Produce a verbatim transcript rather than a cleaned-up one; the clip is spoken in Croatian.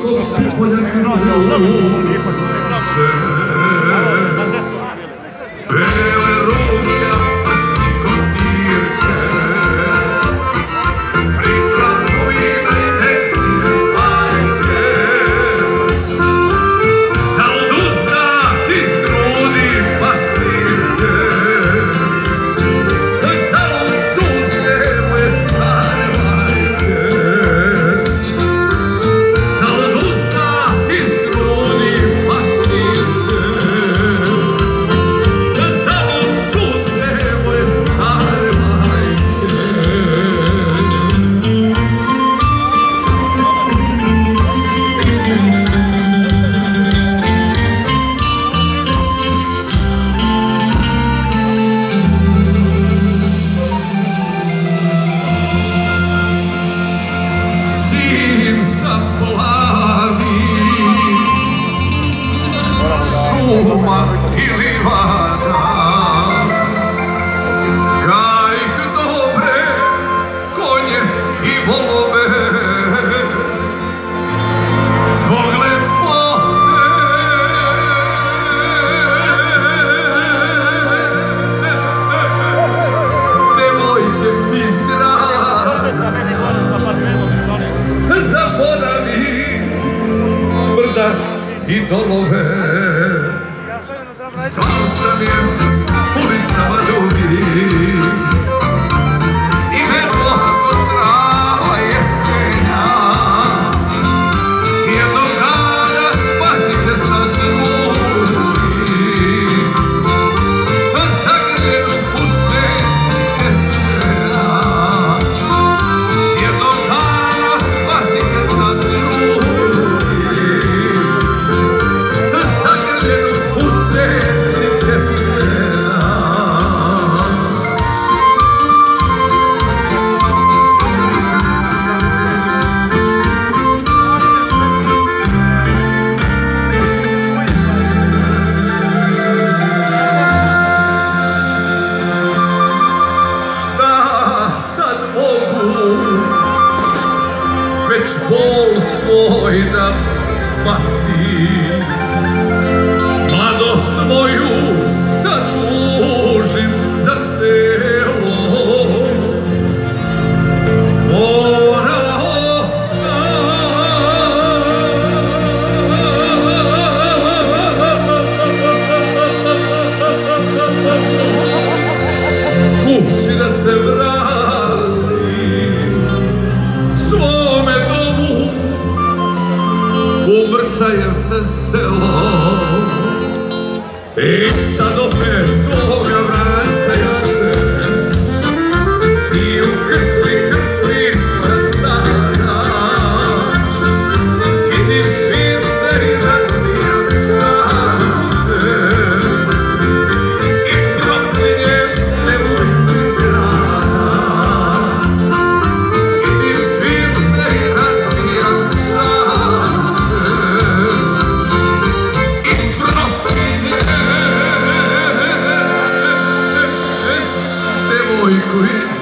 I dolove, zvao sam je ulicama ljudi i vedlo kod trava jesenja. Jednog dana spasit će sad ljudi, zagrljenu u senci kesena. Jednog dana spasit će sad ljudi, već bol svoj da pati, mladost moju da tužim za celo. Morao sam kući da se vratim svome domu u Mrčajevce selo. I sad opet svoga vranca jaše i u krčmi krčmi svrstana i ti svirce i razbijam čaše i proklinjem devojku iz rana i ti svirce i razbijam čaše i proklinjem devojku iz